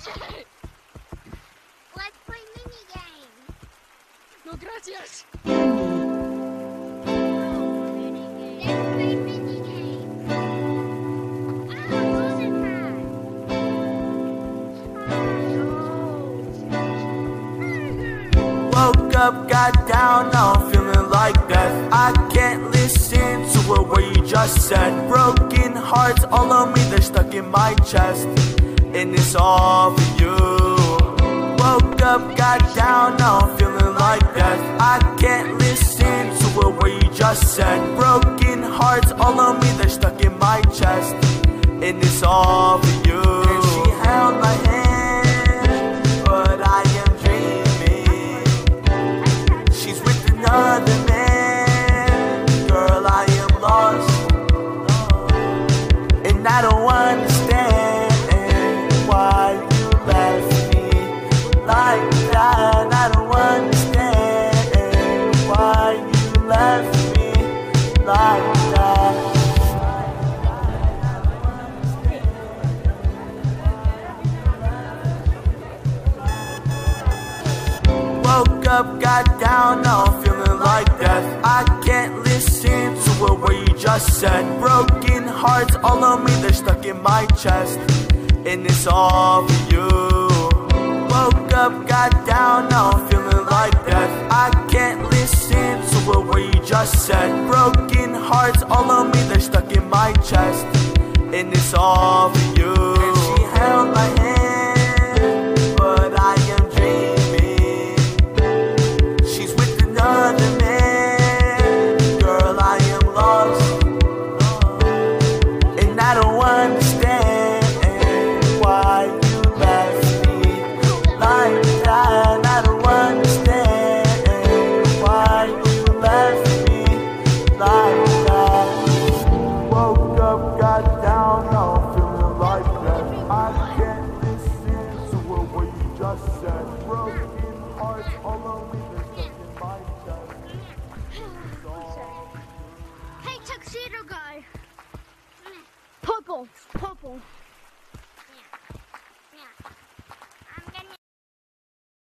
Let's play minigames. No, gracias. Let's play minigames. Oh, Woke up, got down, now I'm feeling like death. I can't listen to a word you just said. Broken hearts all on me, they're stuck in my chest, and it's all for you. Woke up, got down, now I'm feeling like death. I can't listen to a word you just said. Broken hearts all on me, they're stuck in my chest, and it's all for you. And she held my hand, but I am dreaming. She's with another man, girl, I am lost, and I don't understand why you left me like that. I don't understand why you left me like that. Woke up, got down, now I'm feeling like death. I can't listen to a word you just said. Broken hearts all on me, they're stuck in my chest, and it's all for you. Woke up, got down, now I'm feeling like death. I can't listen to a word you just said. Broken hearts all on me, they're stuck in my chest, and it's all for you. And she held my hand, but I am dreaming. She's with another man, girl, I am lost, and I don't understand why you left me like that. I don't understand why you left me like that. Woke up, got down, now I'm feeling like that. I can't listen to a word you just said. Broken hearts all on me, they're stuck in my chest. It's all Hey, tuxedo guy. Purple.